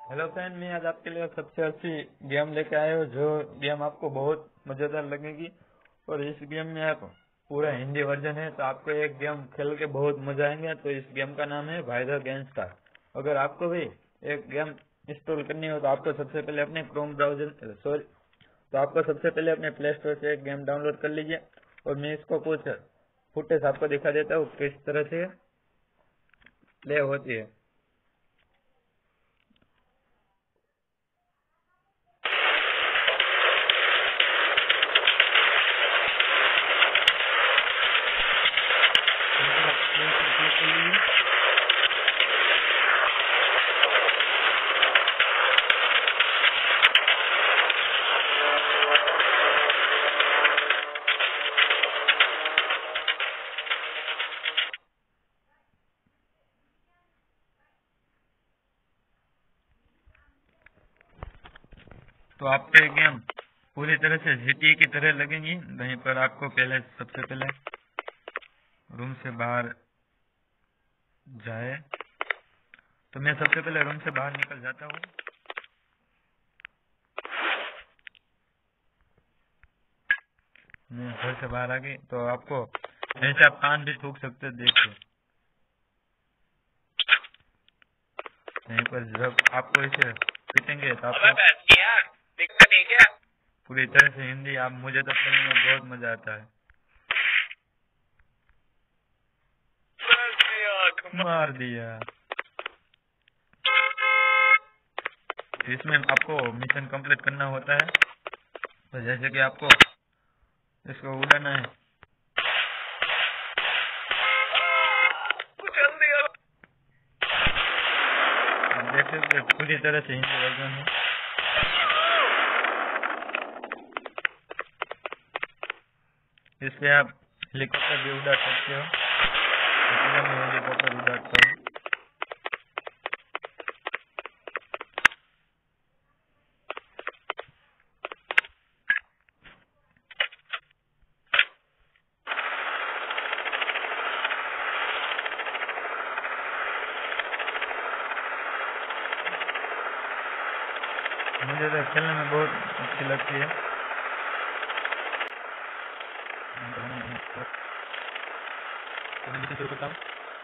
Hello friend, मैं आज आपके लिए सबसे अच्छी गेम लेके आया हूँ जो गेम आपको बहुत मजेदार लगेगी। और इस गेम में आप पूरा हिंदी वर्जन है, तो आपको एक गेम खेल के बहुत मजा आएंगे। तो इस गेम का नाम है भाई द गैंगस्टर। अगर आपको भी एक गेम इंस्टॉल करनी हो तो आपको सबसे पहले अपने क्रोम ब्राउजर तो आपको सबसे पहले अपने प्ले स्टोर से एक गेम डाउनलोड कर लीजिए। और मैं इसको कुछ फुटेज आपको दिखा देता हूँ किस तरह से प्ले होती है। तो आपको ये गेम पूरी तरह से जीटी की तरह लगेंगी। वहीं पर आपको सबसे पहले रूम से बाहर जाए। तो मैं सबसे पहले रूम से बाहर निकल जाता हूँ। मैं घर से बाहर आ गई। तो आपको ऐसे आप कान भी थूक सकते हैं, देखिए। यहीं पर जब आपको इसे पीटेंगे तो आपको दिक्कत है क्या? पूरी तरह से हिंदी आप मुझे तो सुनने में बहुत मजा आता है। मार दिया। इसमें आपको मिशन कंप्लीट करना होता है। तो जैसे कि आपको इसको उड़ाना है। आप देख सकते हैं पूरी तरह से हिंदी वर्जन है। इससे आप हेलीकॉप्टर भी उड़ा सकते हो। मैं हेलीकॉप्टर उड़ाता हूँ। मुझे तो खेलने में बहुत अच्छी लगती है। शुरू करता हूँ।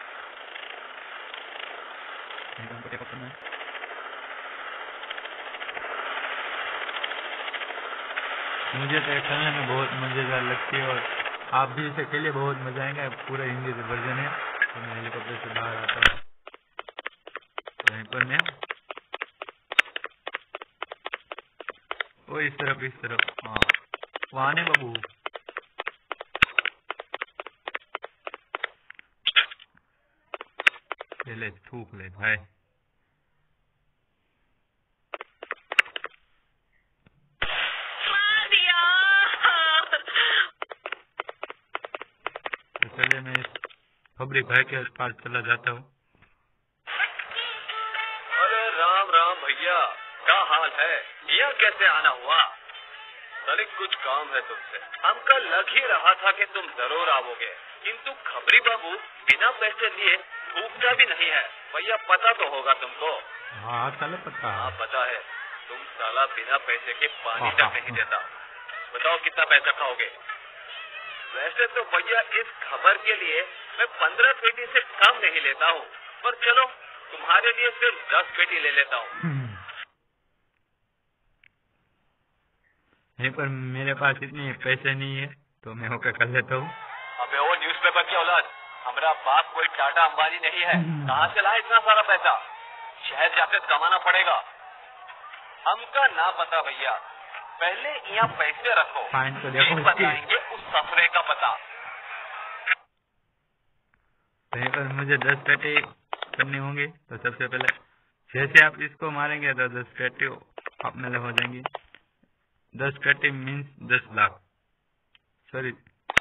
मुझे तो खेलने में बहुत मजेदार लगती है और आप भी इसे खेलिए, बहुत मजा आएगा। पूरा हिंदी वर्जन है। तो मैं हेलीकॉप्टर से बाहर आता हूँ। वहीं पर मैं वो इस तरफ हाँ वहाँ ने बाबू ले थूक ले भाई। तो चलिए मैं इस खबरी भाई के पास चला जाता हूँ। अरे राम राम भैया, क्या हाल है? यह कैसे आना हुआ? अरे कुछ काम है तुमसे। हमका लग ही रहा था कि तुम जरूर आओगे, किंतु खबरी बाबू बिना पैसे लिए थूकता भी नहीं है। भैया पता तो होगा तुमको। हाँ साला पता। हाँ पता है। तुम साला बिना पैसे के पानी तक नहीं देता। बताओ कितना पैसा खाओगे? वैसे तो भैया इस खबर के लिए मैं 15 पेटी से कम नहीं लेता हूँ, पर चलो तुम्हारे लिए सिर्फ 10 पेटी ले लेता हूँ। नहीं, पर मेरे पास इतने पैसे नहीं है, तो मैं होकर कर लेता हूँ। अबे वो न्यूज़पेपर की औलाद, हमारा बाप कोई टाटा अंबानी नहीं है। कहाँ से लाए इतना सारा पैसा? शहर जाके कमाना पड़ेगा। हमका ना पता भैया, पहले यहाँ पैसे रखो, तो देखो बताएंगे उस सफरे का पता। पर मुझे 10 पेटी करनी होंगी। तो सबसे पहले जैसे आप इसको मारेंगे तो 10 पेटी आप में हो जाएंगी। 10 पेटी मीन्स 10 लाख। सॉरी,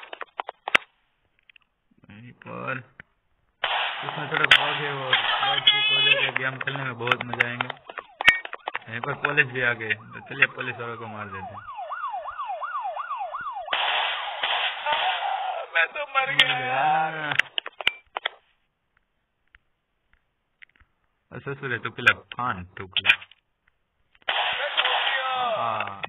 और इसमें थोड़ा भाग है, वो गेम खेलने में बहुत मजा आएंगे। यहीं पर पुलिस भी आ गए, तो चलिए पुलिस वालों को मार देते हैं। मैं तो मर गया। ससुर है तो पिला पान टुकला। हाँ,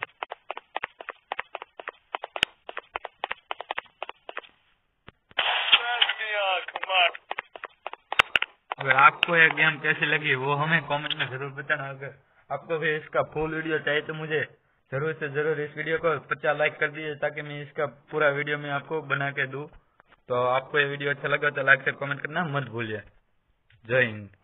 अगर आपको ये गेम कैसी लगी वो हमें कमेंट में जरूर बताना। अगर आपको भी इसका फुल वीडियो चाहिए तो मुझे जरूर से जरूर इस वीडियो को 50 लाइक कर दीजिए, ताकि मैं इसका पूरा वीडियो मैं आपको बना के दूं। तो आपको ये वीडियो अच्छा लगा तो लाइक से कमेंट करना मत भूलिए। जय हिंद।